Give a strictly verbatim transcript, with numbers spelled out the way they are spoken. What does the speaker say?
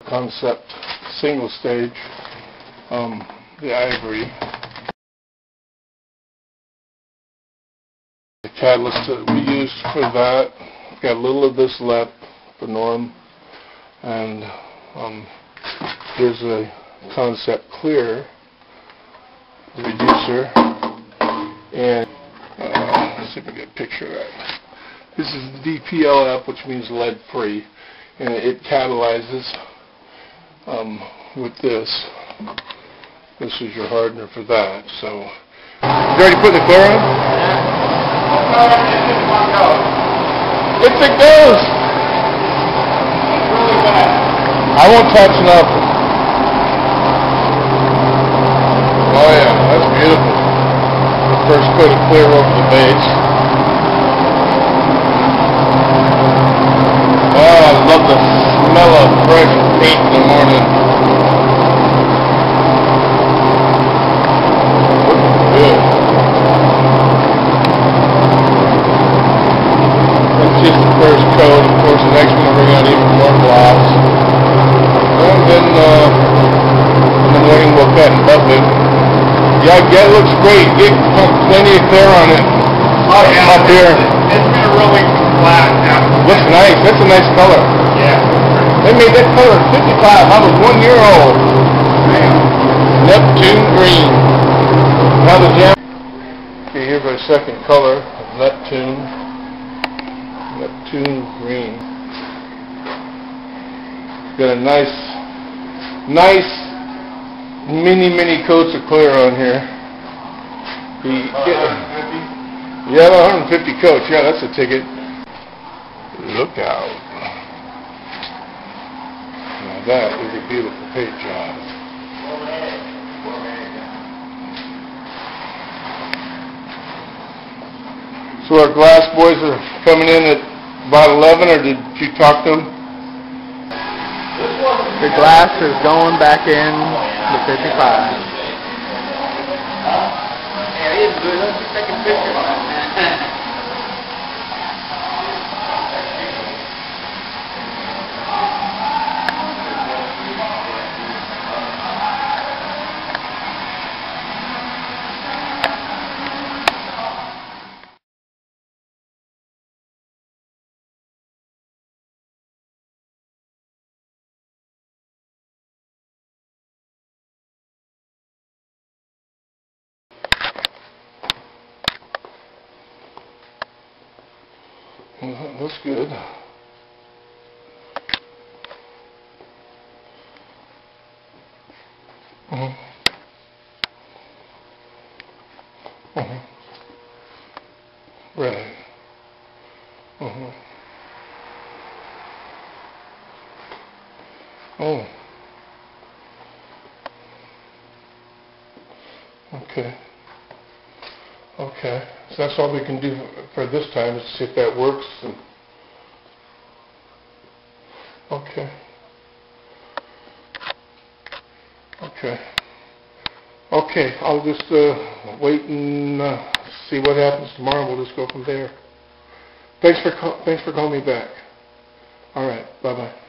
concept single stage, um, the ivory. The catalyst that we used for that, got a little of this left for Norm, and um, here's a concept clear reducer, and uh, let's see if I get a picture of that. This is the D P L F, which means lead free, and it catalyzes um, with this. This is your hardener for that. So, you already put the clear on? If it goes, I won't touch nothing. Oh yeah, that's beautiful. The first coat of clear over the base. Oh, I love the smell of fresh paint in the morning. Good. That's just the first coat. Of course, the next one will bring out even more blobs. And then uh, in the morning we'll cut and buff it. Yeah, yeah, it looks great. Get plenty of clear on it. Oh yeah, up here. It's been really flat now. Looks nice. That's a nice color. Yeah. They made that color at fifty-five. I was one year old. Neptune green. Now the jam. Okay, here's our second color of Neptune. Neptune green. Got a nice, nice mini, mini coats of clear on here. The, yeah, one hundred fifty coats. Yeah, that's a ticket. Look out. Now that is a beautiful paint job. So our glass boys are coming in at about eleven, or did you talk to them? The glass is going back in the fifty-five. Yeah, it is good. Let's just take a picture of it. Well, that looks good. Uh-huh. Uh-huh. Right. Uh-huh. Oh. Okay. Okay. So that's all we can do for this time, is see if that works. And okay. Okay. Okay. I'll just uh, wait and uh, see what happens tomorrow. We'll just go from there. Thanks for thanks for calling me back. All right. Bye bye.